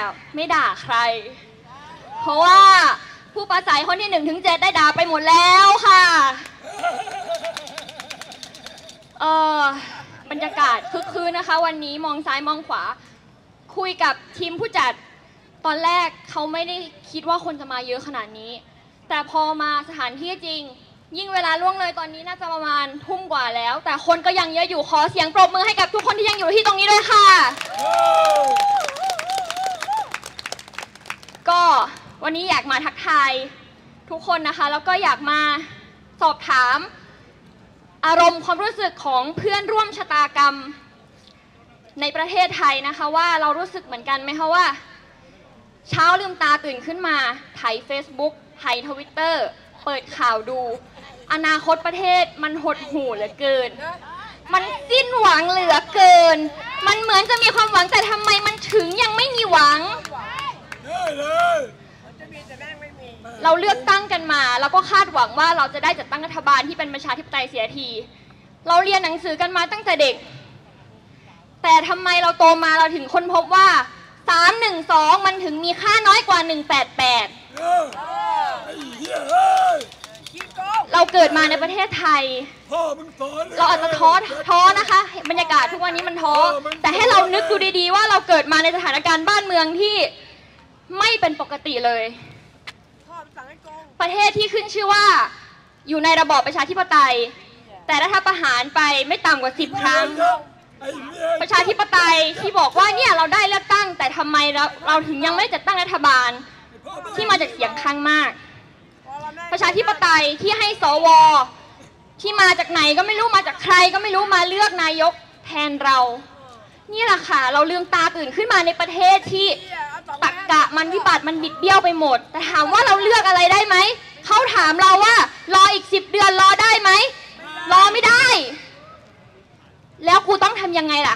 แบบไม่ด่าใครเพราะว่าผู้ปราศัยคนที่1 ถึง 7ได้ด่าไปหมดแล้วค่ะบรรยากาศคึกคืนนะคะวันนี้มองซ้ายมองขวาคุยกับทีมผู้จัดตอนแรกเขาไม่ได้คิดว่าคนจะมาเยอะขนาดนี้แต่พอมาสถานที่จริงยิ่งเวลาล่วงเลยตอนนี้น่าจะประมาณทุ่มกว่าแล้วแต่คนก็ยังเยอะอยู่ขอเสียงปรบมือให้กับทุกคนที่ยังอยู่ที่ตรงนี้ด้วยค่ะก็วันนี้อยากมาทักทายทุกคนนะคะแล้วก็อยากมาสอบถามอารมณ์ความรู้สึกของเพื่อนร่วมชะตากรรมในประเทศไทยนะคะว่าเรารู้สึกเหมือนกันไหมคะว่าเช้าลืมตาตื่นขึ้นมาไถ Facebook ไถ Twitter เปิดข่าวดูอนาคตประเทศมันหดหู่เหลือเกินมันสิ้นหวังเหลือเกินมันเหมือนจะมีความหวังแต่ทำไมมันถึงยังไม่มีหวังเราเลือกตั้งกันมาแล้วก็คาดหวังว่าเราจะได้จัดตั้งรัฐบาลที่เป็นประชาธิปไตยเสียทีเราเรียนหนังสือกันมาตั้งแต่เด็กแต่ทำไมเราโตมาเราถึงค้นพบว่า312มันถึงมีค่าน้อยกว่า188เราเกิดมาในประเทศไทยเราอาจจะท้อนะคะบรรยากาศทุกวันนี้มันท้อแต่ให้เรานึกดูดีๆว่าเราเกิดมาในสถานการณ์บ้านเมืองที่ไม่เป็นปกติเลยประเทศที่ขึ้นชื่อว่าอยู่ในระบอบประชาธิปไตยแต่รัฐประหารไปไม่ต่ำกว่า10 ครั้งประชาธิปไตยที่บอกว่าเนี่ยเราได้เลือกตั้งแต่ทำไมเราถึงยังไม่จัดตั้งรัฐบาลที่มาจากเสียงข้างมากประชาธิปไตยที่ให้สวที่มาจากไหนก็ไม่รู้มาจากใครก็ไม่รู้มาเลือกนายกแทนเรานี่แหละค่ะเราลืมตาตื่นขึ้นมาในประเทศที่ตรรกะมันวิบัติมันบิดเบี้ยวไปหมดแต่ถามว่าเราเลือกอะไรได้ไหมเขาถามเราว่ารออีก10 เดือนรอได้ไหมรอไม่ได้แล้วกูต้องทำยังไงล่ะ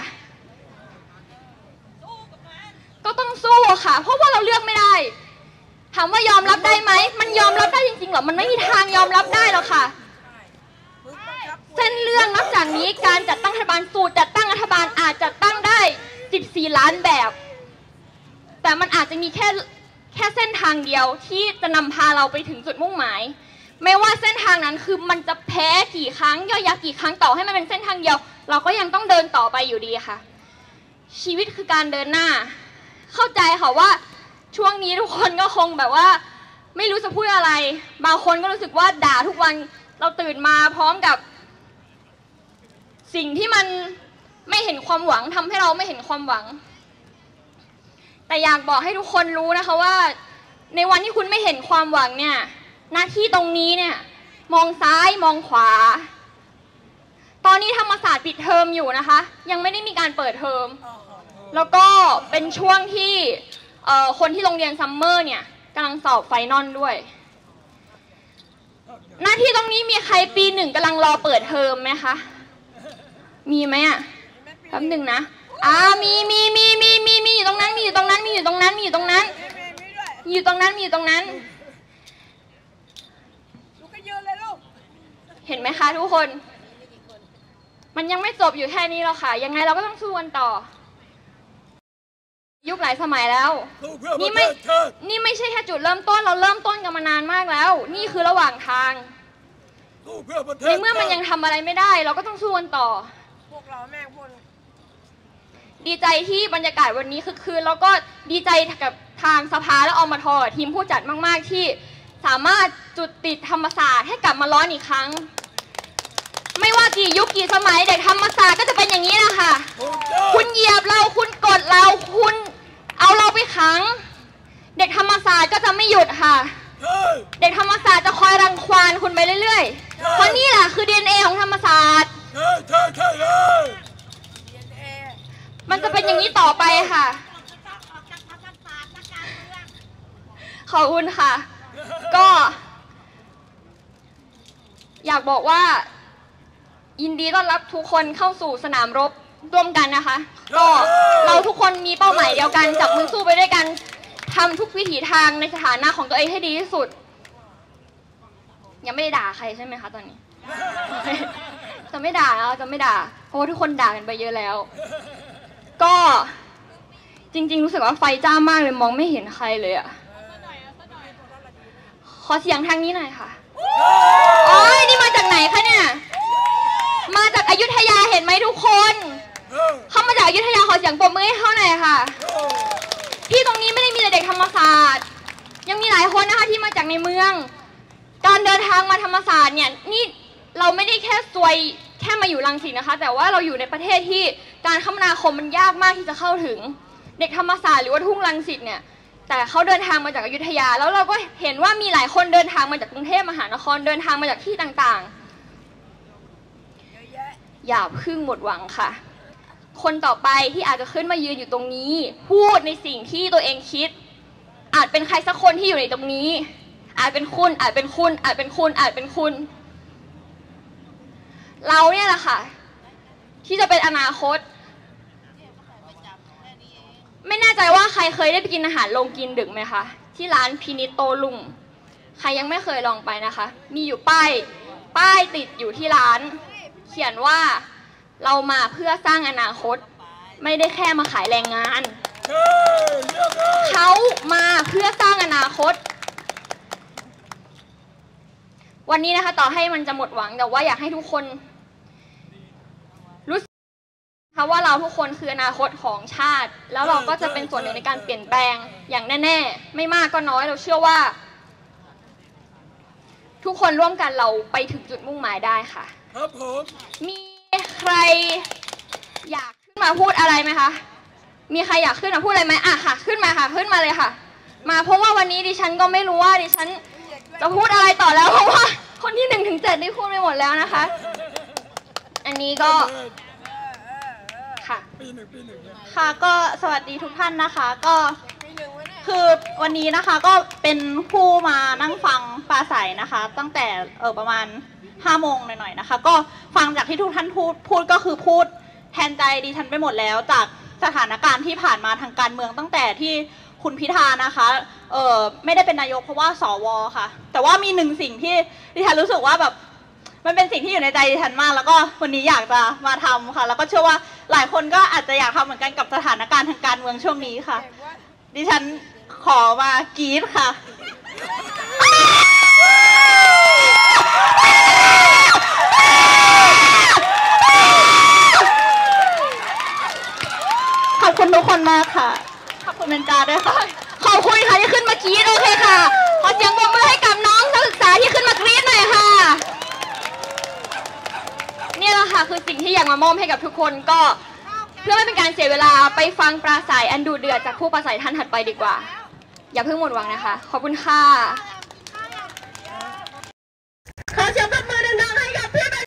ก็ต้องสู้ค่ะเพราะว่าเราเลือกไม่ได้ถามว่ายอมรับได้ไหมมันยอมรับได้จริงๆหรอมันไม่มีทางยอมรับได้หรอกค่ะเส้นเรื่องนอกจากนี้การจัดตั้งรัฐบาลสูตรจัดตั้งรัฐบาลอาจจัดตั้งได้14 ล้านแบบแต่มันอาจจะมีแค่เส้นทางเดียวที่จะนำพาเราไปถึงจุดมุ่งหมายไม่ว่าเส้นทางนั้นคือมันจะแพ้กี่ครั้งย่อยยับกี่ครั้งต่อให้มันเป็นเส้นทางเดียวเราก็ยังต้องเดินต่อไปอยู่ดีค่ะชีวิตคือการเดินหน้าเข้าใจค่ะว่าช่วงนี้ทุกคนก็คงแบบว่าไม่รู้จะพูดอะไรบางคนก็รู้สึกว่าด่าทุกวันเราตื่นมาพร้อมกับสิ่งที่มันไม่เห็นความหวังทำให้เราไม่เห็นความหวังแต่อยากบอกให้ทุกคนรู้นะคะว่าในวันที่คุณไม่เห็นความหวังเนี่ยหน้าที่ตรงนี้เนี่ยมองซ้ายมองขวาตอนนี้ธรรมศาสตร์ปิดเทอมอยู่นะคะยังไม่ได้มีการเปิดเทอมแล้วก็เป็นช่วงที่คนที่โรงเรียนซัมเมอร์เนี่ยกำลังสอบไฟนอลด้วยหน้าที่ตรงนี้มีใครปี 1กำลังรอเปิดเทอมไหมคะมีไหมอ่ะแป๊บหนึ่งนะมีอยู่ตรงนั้นมีอยู่ตรงนั้นมีอยู่ตรงนั้นมีอยู่ตรงนั้นมีอยู่ตรงนั้นมีอยู่ตรงนั้นเห็นไหมคะทุกคนมันยังไม่จบอยู่แค่นี้หรอกค่ะยังไงเราก็ต้องสู้กันต่อยุคหลายสมัยแล้วนี่ไม่ใช่แค่จุดเริ่มต้นเราเริ่มต้นกันมานานมากแล้วนี่คือระหว่างทางในเมื่อมันยังทำอะไรไม่ได้เราก็ต้องสู้กันต่อพวกเราแม่งพวกดีใจที่บรรยากาศวันนี้คือคืนแล้วก็ดีใจกับทางสภาและอมท.ทีมผู้จัดมากๆที่สามารถจุดติดธรรมศาสตร์ให้กลับมาร้อนอีกครั้งไม่ว่ากี่ยุคกี่สมัยเด็กธรรมศาสตร์ก็จะเป็นอย่างนี้นะคะคุณเหยียบเราคุณกดเราคุณเอาเราไปขังเด็กธรรมศาสตร์ก็จะไม่หยุดค่ะเด็กธรรมศาสตร์จะคอยรังควานคุณไปเรื่อยๆเพราะนี่แหละคือ DNA ของธรรมศาสตร์มันจะเป็นอย่างนี้ต่อไปค่ะขอบคุณค่ะก็อยากบอกว่ายินดีต้อนรับทุกคนเข้าสู่สนามรบร่วมกันนะคะก็เราทุกคนมีเป้าหมายเดียวกันจับมือสู้ไปด้วยกันทำทุกวิถีทางในสถานะของตัวเองให้ดีที่สุดยังไม่ได้ด่าใครใช่ไหมคะตอนนี้จะไม่ด่าเพราะว่าทุกคนด่ากันไปเยอะแล้วก็จจริงๆรู้สึกว่าไฟจ้ามากเลยมองไม่เห็นใครเลยอะขอเสียงทางนี้หน่อยค่ะโอ้ยนี่มาจากไหนคะเนี่ยมาจากอยุธยาเห็นไหมทุกคนเขามาจากอยุธยาขอเสียงปรบมือให้เขาหน่อยค่ะที่ตรงนี้ไม่ได้มีแต่เด็กธรรมศาสตร์ยังมีหลายคนนะคะที่มาจากในเมืองการเดินทางมาธรรมศาสตร์เนี่ยนี่เราไม่ได้แค่ซวยแค่มาอยู่รังสิตนะคะแต่ว่าเราอยู่ในประเทศที่การคมนาคมมันยากมากที่จะเข้าถึงเด็กธรรมศาสตร์หรือว่าทุ่งรังสิตเนี่ยแต่เขาเดินทางมาจากอยุธยาแล้วเราก็เห็นว่ามีหลายคนเดินทางมาจากกรุงเทพมหานครเดินทางมาจากที่ต่างๆอย่าเพิ่งหมดหวังค่ะคนต่อไปที่อาจจะขึ้นมายืนอยู่ตรงนี้พูดในสิ่งที่ตัวเองคิดอาจเป็นใครสักคนที่อยู่ในตรงนี้อาจเป็นคุณอาจเป็นคุณอาจเป็นคุณอาจเป็นคุณเราเนี่ยแหละค่ะที่จะเป็นอนาคตไม่แน่ใจว่าใครเคยได้ไปกินอาหารโรงกินดึกไหมคะที่ร้านพินิจโตลุงใครยังไม่เคยลองไปนะคะมีอยู่ป้ายติดอยู่ที่ร้านเขียนว่าเรามาเพื่อสร้างอนาคตไม่ได้แค่มาขายแรงงานเขามาเพื่อสร้างอนาคตวันนี้นะคะต่อให้มันจะหมดหวังแต่ว่าอยากให้ทุกคนรู้สึกว่าเราทุกคนคืออนาคตของชาติแล้วเราก็จะเป็นส่วนหนึ่งในการเปลี่ยนแปลงอย่างแน่ๆไม่มากก็น้อยเราเชื่อว่าทุกคนร่วมกันเราไปถึงจุดมุ่งหมายได้ค่ะครับผมมีใครอยากขึ้นมาพูดอะไรไหมคะมีใครอยากขึ้นมาพูดอะไรไหมอ่ะค่ะขึ้นมาค่ะขึ้นมาเลยค่ะมาเพราะว่าวันนี้ดิฉันก็ไม่รู้ว่าดิฉันจะพูดอะไรต่อแล้วเพราะว่าคนที่1 ถึง 7ได้พูดไปหมดแล้วนะคะอันนี้ก็ค่ะค่ะก็สวัสดีทุกท่านนะคะก็คือวันนี้นะคะก็เป็นผู้มานั่งฟังปราศัยนะคะตั้งแต่ประมาณ5 โมงหน่อยๆนะคะก็ฟังจากที่ทุกท่านพูดก็คือพูดแทนใจดิฉันไปหมดแล้วจากสถานการณ์ที่ผ่านมาทางการเมืองตั้งแต่ที่คุณพิธานะคะไม่ได้เป็นนายกเพราะว่าสวค่ะแต่ว่ามี1 สิ่งที่ดิฉันรู้สึกว่าแบบมันเป็นสิ่งที่อยู่ในใจดิฉันมากแล้วก็วันนี้อยากจะมาทำค่ะแล้วก็เชื่อว่าหลายคนก็อาจจะอยากทำเหมือนกันกับสถานการณ์ทางการเมืองช่วงนี้ค่ะดิฉันขอมากรี๊ดค่ะขอบคุณทุกคนมากค่ะขอบคุณเบญจาด้วยค่ะขอบคุณค่ะที่ขึ้นมากรี๊ดโอเคค่ะขอเสียงปรบมือให้กับน้องนักศึกษาที่ขึ้นมากรี๊ดหน่อยค่ะนี่แหละค่ะคือสิ่งที่อยากมามอบให้กับทุกคนก็เพื่อไม่เป็นการเสียเวลาไปฟังปราศัยอันดุเดือดจากผู้ปราศัยท่านถัดไปดีกว่าอย่าเพิ่งหมดหวังนะคะขอบคุณค่ะ